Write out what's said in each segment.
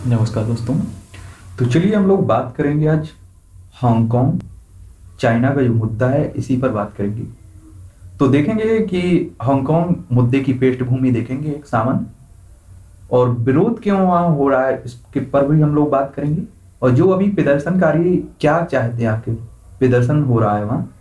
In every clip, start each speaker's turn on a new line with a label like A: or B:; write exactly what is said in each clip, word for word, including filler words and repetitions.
A: नमस्कार दोस्तों। तो चलिए हम लोग बात करेंगे आज हांगकांग चाइना का जो मुद्दा है इसी पर बात करेंगे। तो देखेंगे कि हांगकांग मुद्दे की पृष्ठभूमि देखेंगे एक सामान्य, और विरोध क्यों वहाँ हो रहा है इसके पर भी हम लोग बात करेंगे। और जो अभी प्रदर्शनकारी क्या चाहते हैं, आखिर प्रदर्शन हो रहा है वहाँ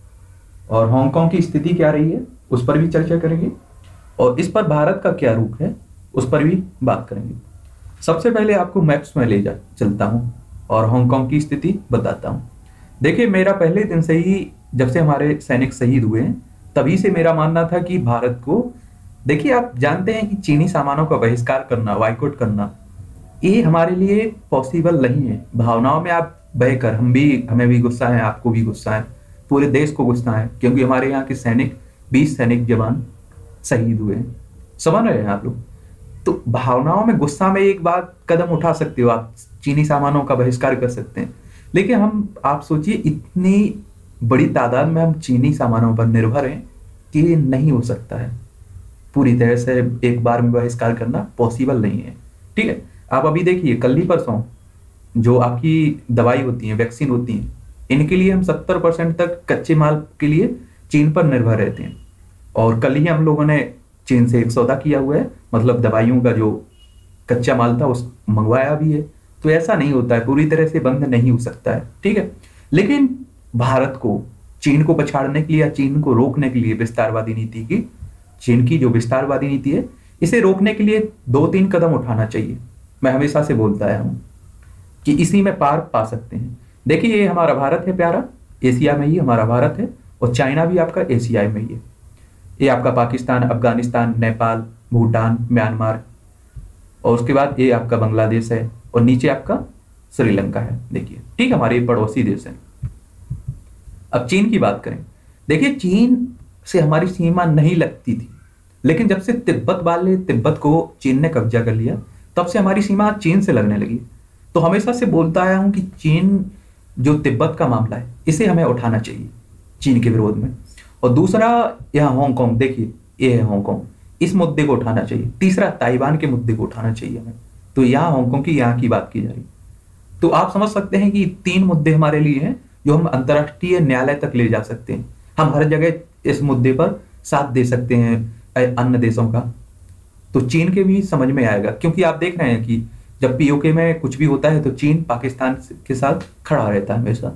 A: और हांगकांग की स्थिति क्या रही है उस पर भी चर्चा करेंगे। और इस पर भारत का क्या रुख है उस पर भी बात करेंगे। सबसे पहले आपको मैप्स में ले जा चलता हूँ और हांगकांग की स्थिति बताता हूँ। देखिए, मेरा पहले दिन से ही, जब से हमारे सैनिक शहीद हुए हैं तभी से मेरा मानना था कि भारत को, देखिए आप जानते हैं कि चीनी सामानों का बहिष्कार करना, बाइकआउट करना, ये हमारे लिए पॉसिबल नहीं है। भावनाओं में आप बहकर, हम भी, हमें भी गुस्सा है, आपको भी गुस्सा है, पूरे देश को गुस्सा है, क्योंकि हमारे यहाँ के सैनिक, बीस सैनिक जवान शहीद हुए हैं। समझ रहे हैं आप लोग? तो भावनाओं में, गुस्सा में एक बार कदम उठा सकते हो, आप चीनी सामानों का बहिष्कार कर सकते हैं। लेकिन हम, आप सोचिए, इतनी बड़ी तादाद में हम चीनी सामानों पर निर्भर हैं कि ये नहीं हो सकता है। पूरी तरह से एक बार में बहिष्कार करना पॉसिबल नहीं है। ठीक है, आप अभी देखिए, कल ही परसों जो आपकी दवाई होती है, वैक्सीन होती है, इनके लिए हम सत्तर परसेंट तक कच्चे माल के लिए चीन पर निर्भर रहते हैं। और कल ही हम लोगों ने चीन से एक सौदा किया हुआ है, मतलब दवाइयों का जो कच्चा माल था उस मंगवाया भी है। तो ऐसा नहीं होता है, पूरी तरह से बंद नहीं हो सकता है। ठीक है, लेकिन भारत को चीन को पछाड़ने के लिए या चीन को रोकने के लिए, विस्तारवादी नीति की, चीन की जो विस्तारवादी नीति है, इसे रोकने के लिए दो तीन कदम उठाना चाहिए। मैं हमेशा से बोलता आया हूं कि इसी में पार पा सकते हैं। देखिए, ये हमारा भारत है प्यारा, एशिया में ही हमारा भारत है, और चाइना भी आपका एशिया में ही है। ये आपका पाकिस्तान, अफगानिस्तान, नेपाल, भूटान, म्यांमार, और उसके बाद ये आपका बांग्लादेश है, और नीचे आपका श्रीलंका है। देखिए, ठीक है, हमारे पड़ोसी देश हैं। अब चीन की बात करें, देखिए चीन से हमारी सीमा नहीं लगती थी, लेकिन जब से तिब्बत वाले, तिब्बत को चीन ने कब्जा कर लिया, तब से हमारी सीमा चीन से लगने लगी। तो हमेशा से बोलता आया हूं कि चीन, जो तिब्बत का मामला है, इसे हमें उठाना चाहिए चीन के विरोध में। और दूसरा, यहाँ हांगकांग, देखिए ये है हांगकांग, इस मुद्दे को उठाना चाहिए। तीसरा, ताइवान के मुद्दे को उठाना चाहिए हमें। तो यहाँ हांगकांग की, यहाँ की बात की जा रही। तो आप समझ सकते हैं कि तीन मुद्दे हमारे लिए हैं जो हम अंतर्राष्ट्रीय न्यायालय तक ले जा सकते हैं। हम हर जगह इस मुद्दे पर साथ दे सकते हैं अन्य देशों का। तो चीन के भी समझ में आएगा, क्योंकि आप देख रहे हैं कि जब पीओके में कुछ भी होता है तो चीन पाकिस्तान के साथ खड़ा रहता है हमेशा।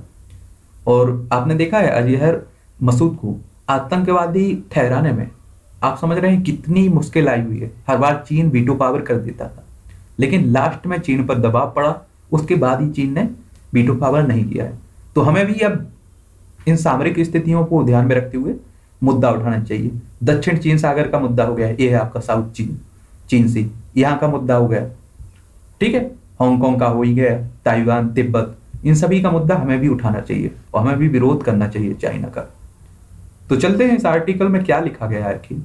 A: और आपने देखा है अजहर मसूद को आतंकवादी ठहराने में, आप समझ रहे हैं कितनी मुश्किल आई हुई है। हर बार चीन वीटो पावर कर देता था, लेकिन लास्ट में चीन पर दबाव पड़ा, उसके बाद ही चीन ने वीटो पावर नहीं किया है। तो हमें भी अब इन सामरिक स्थितियों को ध्यान में रखते हुए मुद्दा उठाना चाहिए। दक्षिण चीन सागर का मुद्दा हो गया, ये है आपका साउथ चीन, चीन सी, यहाँ का मुद्दा हो गया। ठीक है, हांगकांग का हो ही गया, ताइवान, तिब्बत, इन सभी का मुद्दा हमें भी उठाना चाहिए और हमें भी विरोध करना चाहिए चाइना का। तो चलते हैं इस आर्टिकल में क्या लिखा गया है कि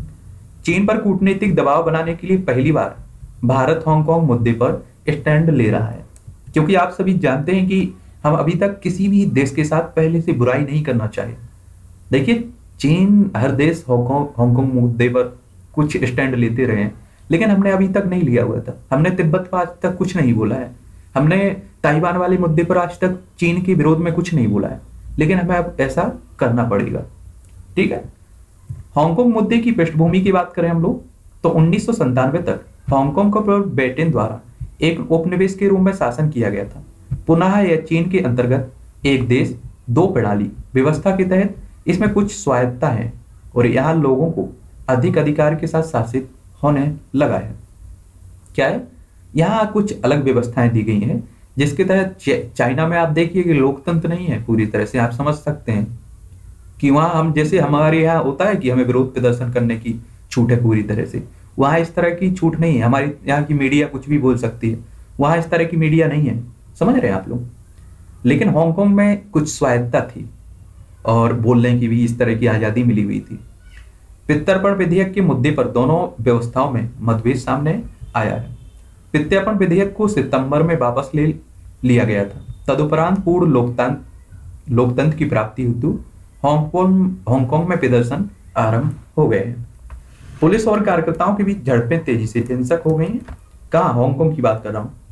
A: चीन पर कूटनीतिक दबाव बनाने के लिए पहली बार भारत हांगकांग मुद्दे पर स्टैंड ले रहा है। क्योंकि आप सभी जानते हैं कि हम अभी तक किसी भी देश के साथ पहले से बुराई नहीं करना चाहे। देखिए, चीन, हर देश हांगकांग हांगकांग मुद्दे पर कुछ स्टैंड लेते रहे हैं, लेकिन हमने अभी तक नहीं लिया हुआ था। हमने तिब्बत पर आज तक कुछ नहीं बोला है, हमने ताइवान वाले मुद्दे पर आज तक चीन के विरोध में कुछ नहीं बोला है, लेकिन हमें अब ऐसा करना पड़ेगा। ठीक है, हांगकांग मुद्दे की पृष्ठभूमि की बात करें हम लोग, तो उन्नीस सौ संतानवे तक हांगकांग को ब्रिटेन द्वारा एक उपनिवेश के रूप में शासन किया गया था। पुनः यह चीन के अंतर्गत एक देश दो प्रणाली व्यवस्था के तहत इसमें कुछ स्वायत्तता है और यहाँ लोगों को अधिक अधिकार के साथ शासित होने लगा है। क्या है, यहाँ कुछ अलग व्यवस्थाएं दी गई हैं, जिसके तहत चाइना में आप देखिए कि लोकतंत्र नहीं है पूरी तरह से। आप समझ सकते हैं कि वहां हम, जैसे हमारे यहाँ होता है कि हमें विरोध प्रदर्शन करने की छूट है पूरी तरह से, वहां इस तरह की छूट नहीं है। हमारी यहाँ की मीडिया कुछ भी बोल सकती है, वहां इस तरह की मीडिया नहीं है। समझ रहे हैं आप लोग? लेकिन हांगकांग में कुछ स्वायत्तता थी और बोलने की भी इस तरह की आजादी मिली हुई थी। प्रत्यर्पण विधेयक के मुद्दे पर दोनों व्यवस्थाओं में मतभेद सामने आया है। प्रत्यर्पण विधेयक को सितंबर में वापस ले लिया गया था। तदुपरांत पूर्ण लोकतंत्र लोकतंत्र की प्राप्ति हेतु हांगकांग हांगकांग में प्रदर्शन आरंभ हो गए हैं। पुलिस और कार्यकर्ताओं के बीच झड़पें तेजी से हिंसक हो गई हैं। कहाँ? हांगकांग की बात कर रहा हूँ।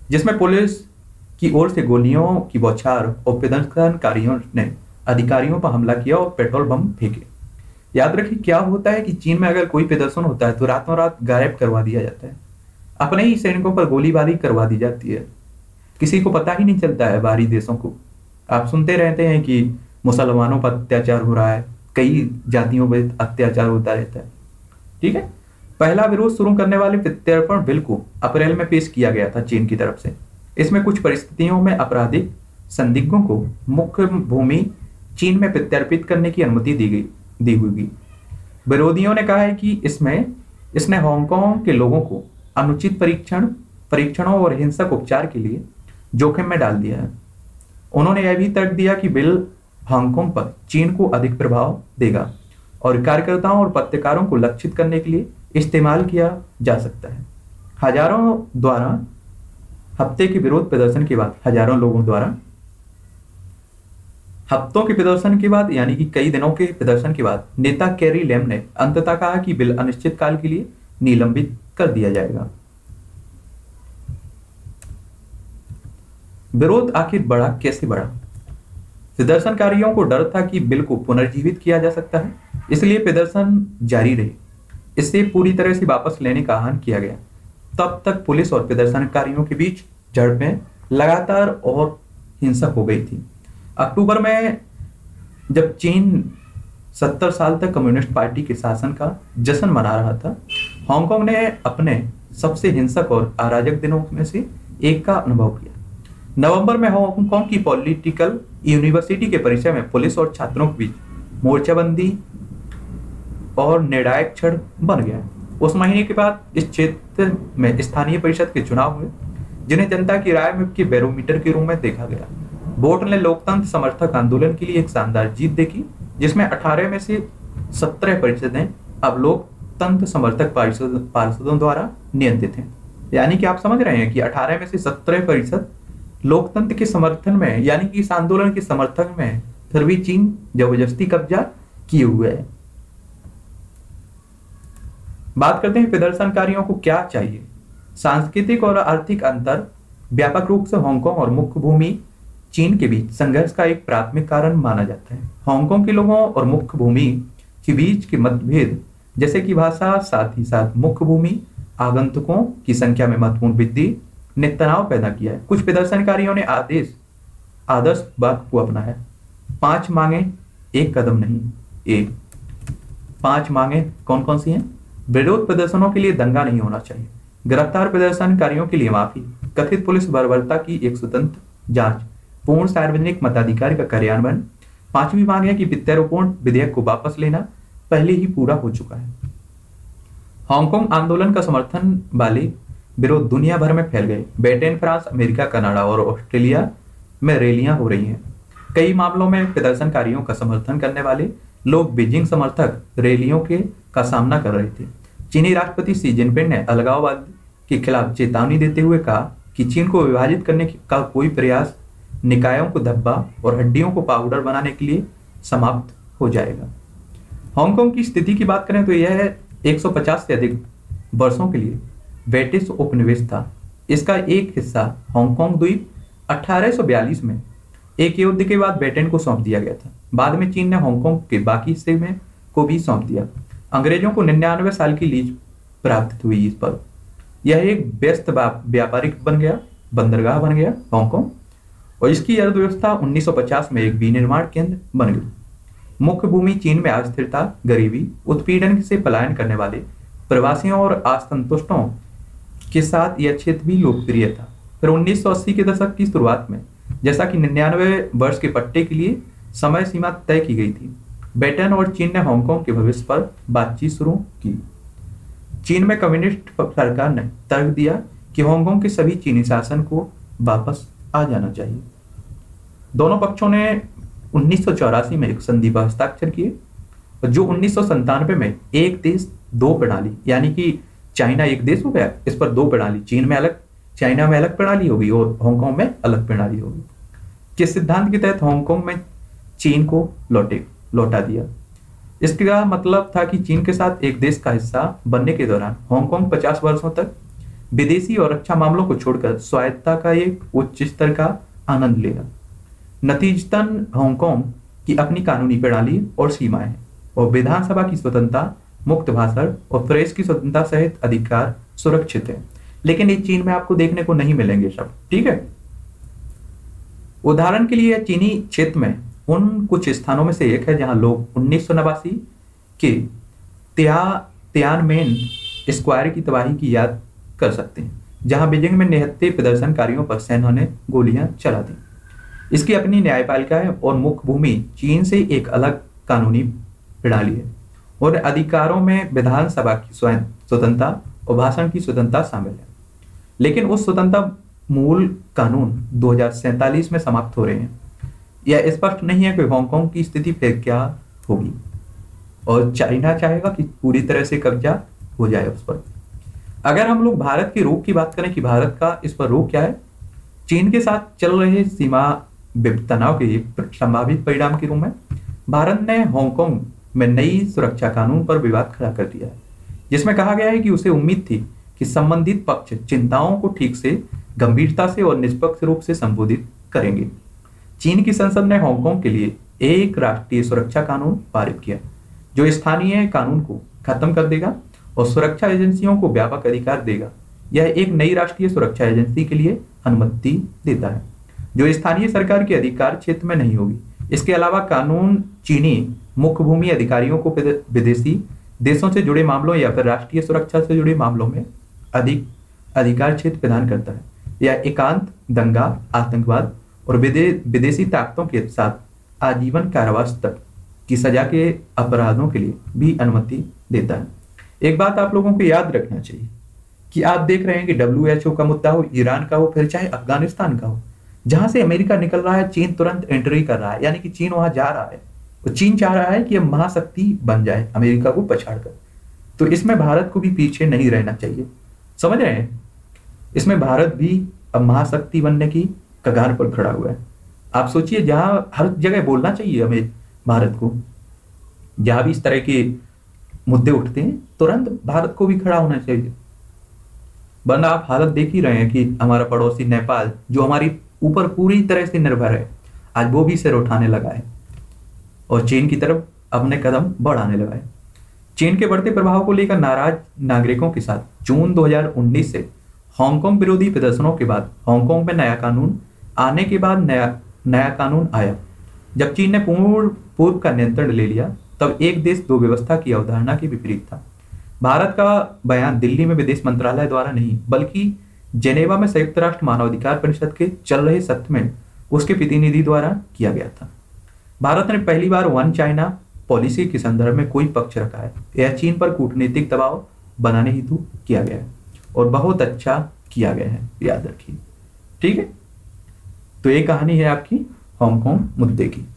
A: जिसमें पुलिस की ओर से गोलियों की बौछार और प्रदर्शनकारियों ने अधिकारियों पर हमला किया और पेट्रोल बम फेंके। याद रखिए क्या होता है कि चीन में अगर कोई प्रदर्शन होता है तो रातों रात गायब करवा दिया जाता है, अपने ही सैनिकों पर गोलीबारी करवा दी जाती है, किसी को पता ही नहीं चलता है बाहरी देशों को। आप सुनते रहते हैं कि मुसलमानों पर अत्याचार हो रहा है, कई जातियों पर अत्याचार होता रहता है। ठीक है, पहला विरोध शुरू करने वाले प्रत्यर्पण बिल को अप्रैल में पेश किया गया था चीन की तरफ से। इसमें कुछ परिस्थितियों में आपराधिक संदिग्धों को मुख्य भूमि चीन में प्रत्यर्पित करने की अनुमति दी गई दी हुई। विरोधियों ने कहा है कि इसमें इसने हांगकांग के लोगों को अनुचित परीक्षण परीक्षणों और हिंसक उपचार के लिए जोखिम में डाल दिया है। उन्होंने यह भी तर्क दिया कि बिल हांगकांग पर चीन को अधिक प्रभाव देगा और कार्यकर्ताओं और पत्रकारों को लक्षित करने के लिए इस्तेमाल किया जा सकता है। हजारों द्वारा हफ्ते के विरोध प्रदर्शन के बाद हजारों लोगों द्वारा हफ्तों के प्रदर्शन के बाद यानी कि कई दिनों के प्रदर्शन के बाद नेता कैरी लेम ने अंततः कहा कि बिल अनिश्चित काल के लिए निलंबित कर दिया जाएगा। विरोध आखिर बढ़ा कैसे बढ़ा? प्रदर्शनकारियों को डर था कि बिल को पुनर्जीवित किया जा सकता है, इसलिए प्रदर्शन जारी रहे। इससे पूरी तरह से वापस लेने का आह्वान किया गया। तब तक पुलिस और प्रदर्शनकारियों के बीच झड़पें लगातार और हिंसक हो गई थी। अक्टूबर में जब चीन सत्तर साल तक कम्युनिस्ट पार्टी के शासन का जश्न मना रहा था, हांगकांग ने अपने सबसे हिंसक और अराजक दिनों में से एक का अनुभव किया। नवंबर में हांगकांग की पॉलिटिकल यूनिवर्सिटी के परिसर में पुलिस और छात्रों के बीच मोर्चाबंदी और निर्णायक क्षण बन गया। उस महीने के बाद इस क्षेत्र में स्थानीय परिषद के चुनाव हुए, जिन्हें जनता की राय में के बैरोमीटर के रूप में देखा गया। वोट ने लोकतंत्र समर्थक आंदोलन के लिए एक शानदार जीत देखी, जिसमें अठारह में से सत्रह परिषदें अब लोकतंत्र समर्थक पार्षदों द्वारा नियंत्रित हैं। यानी कि आप समझ रहे हैं कि अठारह में से सत्रह परिषद लोकतंत्र के समर्थन में, यानी कि इस आंदोलन के समर्थन में, फिर भी चीन जबरदस्ती कब्जा किए हुए है। बात करते हैं प्रदर्शनकारियों को क्या चाहिए। सांस्कृतिक और आर्थिक अंतर व्यापक रूप से हांगकांग और मुख्य भूमि चीन के बीच संघर्ष का एक प्राथमिक कारण माना जाता है। हांगकांग के लोगों और मुख्य भूमि के बीच के मतभेद, जैसे कि भाषा, साथ ही साथ मुख्य भूमि आगंतुकों की संख्या में महत्वपूर्ण वृद्धि ने तनाव पैदा किया है। कुछ प्रदर्शनकारियों ने आदेश आदर्श वाक्य को अपनाया, पांच मांगे एक कदम नहीं। एक पांच मांगे कौन कौन सी हैं? विरोध प्रदर्शनों के लिए दंगा नहीं होना चाहिए, गिरफ्तार प्रदर्शनकारियों के लिए माफी, कथित पुलिस बर्बरता की एक स्वतंत्र जांच, पूर्ण सार्वजनिक मताधिकार का कार्यान्वयन। पांचवी मांग है कि प्रत्यारोपण विधेयक को वापस लेना पहले ही पूरा हो चुका है। हांगकांग आंदोलन का समर्थन वाले विरोध दुनिया भर में फैल गए। ब्रिटेन, फ्रांस, अमेरिका, कनाडा और ऑस्ट्रेलिया में रैलियां हो रही हैं। कई मामलों में प्रदर्शनकारियों का समर्थन करने वाले लोग बीजिंग समर्थक रैलियों के का सामना कर रहे थे। चीनी राष्ट्रपति शी जिनपिंग ने अलगाववाद के खिलाफ चेतावनी देते हुए कहा कि चीन को विभाजित करने का कोई प्रयास निकायों को धब्बा और हड्डियों को पाउडर बनाने के लिए समाप्त हो जाएगा। हांगकांग की स्थिति की बात करें तो यह एक सौ पचास से अधिक वर्षों के लिए ब्रिटिश उपनिवेश था। इसका एक हिस्सा हांगकांग द्वीप अठारह सौ बयालीस में एक युद्ध के बाद ब्रिटेन को सौंप दिया गया था। बाद में चीन ने हांगकांग के बाकी हिस्से में को भी सौंप दिया। अंग्रेजों को निन्यानवे साल की लीज प्राप्त हुई इस पर। यह एक व्यस्त व्यापारिक बन गया बंदरगाह बन गया हांगकांग, और इसकी अर्थव्यवस्था उन्नीस सौ पचास में एक विनिर्माण केंद्र बन गई। मुख्य भूमि चीन में अस्थिरता, गरीबी, उत्पीड़न से पलायन करने वाले प्रवासियों और असंतुष्टों के साथ यह क्षेत्र भी लोकप्रिय था। फिर उन्नीस सौ अस्सी के दशक की शुरुआत में, जैसा कि निन्यानवे वर्ष के पट्टे के लिए समय सीमा तय की गई थी, ब्रिटेन और चीन ने हांगकांग के भविष्य पर बातचीत शुरू की। चीन में कम्युनिस्ट सरकार ने तर्क दिया कि हांगकांग के सभी चीनी शासन को वापस आ जाना चाहिए। दोनों पक्षों ने उन्नीस सौ चौरासी में एक संधि पर हस्ताक्षर किए, जो उन्नीस सौ संतानवे में एक देश दो प्रणाली, यानी कि चाइना एक देश हो गया, इस पर दो प्रणाली, चीन में अलग, चाइना में अलग प्रणाली होगी और हांगकांग में अलग प्रणाली होगी, के सिद्धांत के तहत हांगकांग में चीन को लौटे लौटा दिया। इसका मतलब था कि चीन के साथ एक देश का हिस्सा बनने के दौरान हांगकांग पचास वर्षों तक विदेशी और रक्षा मामलों को छोड़कर स्वायत्तता का एक उच्च स्तर का आनंद लेगा। नतीजतन हांगकांग की अपनी कानूनी प्रणाली और सीमाएं हैं और विधानसभा की स्वतंत्रता, मुक्त भाषण और प्रेस की स्वतंत्रता सहित अधिकार सुरक्षित है। लेकिन ये चीन में आपको देखने को नहीं मिलेंगे सब, ठीक है। उदाहरण के लिए चीनी क्षेत्र में उन कुछ स्थानों में से एक है जहां लोग उन्नीस सौ नवासी के त्या तियानमेन स्क्वायर की तबाही की याद कर सकते हैं, जहां बीजिंग में निहत्थे प्रदर्शनकारियों पर सेना ने गोलियां चला दी। इसकी अपनी न्यायपालिका है और मुख्य भूमि चीन से एक अलग कानूनी प्रणाली है और अधिकारों में विधानसभा की स्वयं स्वतंत्रता और भाषण की स्वतंत्रता शामिल है। लेकिन उस स्वतंत्रता मूल कानून दो हजार सैंतालीस में समाप्त हो रहे हैं। यह स्पष्ट नहीं है कि हांगकांग की स्थिति फिर क्या होगी और चाइना चाहेगा कि पूरी तरह से कब्जा हो जाए उस पर। अगर हम लोग भारत की रोक की बात करें कि भारत का इस पर रोक क्या है, चीन के साथ चल रहे सीमा तनाव के एक संभावित परिणाम के रूप में भारत ने हांगकांग में नई सुरक्षा कानून पर विवाद खड़ा कर दिया है, जिसमें कहा गया है कि उसे उम्मीद थी कि संबंधित पक्ष चिंताओं को ठीक से, गंभीरता से और निष्पक्ष रूप से संबोधित करेंगे। चीन की संसद ने हांगकांग के लिए एक राष्ट्रीय सुरक्षा कानून पारित किया जो स्थानीय कानून को खत्म कर देगा और सुरक्षा एजेंसियों को व्यापक अधिकार देगा। यह एक नई राष्ट्रीय सुरक्षा एजेंसी के लिए अनुमति देता है जो स्थानीय सरकार के अधिकार क्षेत्र में नहीं होगी। इसके अलावा कानून चीनी मुख्य भूमि अधिकारियों को विदेशी देशों से जुड़े मामलों या फिर राष्ट्रीय सुरक्षा से जुड़े मामलों में अधिक अधिकार क्षेत्र प्रदान करता है। यह एकांत, दंगा, आतंकवाद और विदे, विदेशी ताकतों के साथ आजीवन कारावास तक की सजा के अपराधों के लिए भी अनुमति देता है। एक बात आप लोगों को याद रखना चाहिए कि आप देख रहे हैं कि डब्ल्यू एच ओ का मुद्दा हो, ईरान का हो, फिर चाहे अफगानिस्तान का हो, जहां से अमेरिका निकल रहा है चीन तुरंत एंट्री कर रहा है, यानी कि चीन वहां जा रहा है। तो चीन चाह रहा है कि अब महाशक्ति बन जाए अमेरिका को पछाड़कर। तो इसमें भारत को भी पीछे नहीं रहना चाहिए, समझ रहे हैं। इसमें भारत भी अब महाशक्ति बनने की कगार पर खड़ा हुआ है। आप सोचिए, जहां हर जगह बोलना चाहिए हमें भारत को, जहां भी इस तरह के मुद्दे उठते हैं तुरंत भारत को भी खड़ा होना चाहिए। वरना आप हालत देख ही रहे हैं कि हमारा पड़ोसी नेपाल जो हमारी ऊपर पूरी तरह से निर्भर है, आज वो भी सिर उठाने लगा है और चीन की तरफ अपने कदम बढ़ाने लगा है। चीन के बढ़ते प्रभाव को लेकर नाराज नागरिकों के साथ जून दो हज़ार उन्नीस से हांगकांग विरोधी प्रदर्शनों के बाद हांगकांग में नया कानून आने के बाद नया नया कानून आया। जब चीन ने पूर्व पूर्व का नियंत्रण ले लिया तब एक देश दो व्यवस्था की अवधारणा के विपरीत था। भारत का बयान दिल्ली में विदेश मंत्रालय द्वारा नहीं बल्कि जेनेवा में संयुक्त राष्ट्र मानवाधिकार परिषद के चल रहे सत्र में उसके प्रतिनिधि द्वारा किया गया था। भारत ने पहली बार वन चाइना पॉलिसी के संदर्भ में कोई पक्ष रखा है। यह चीन पर कूटनीतिक दबाव बनाने हेतु किया गया है और बहुत अच्छा किया गया है, याद रखिए, ठीक है। तो ये कहानी है आपकी हांगकांग मुद्दे की।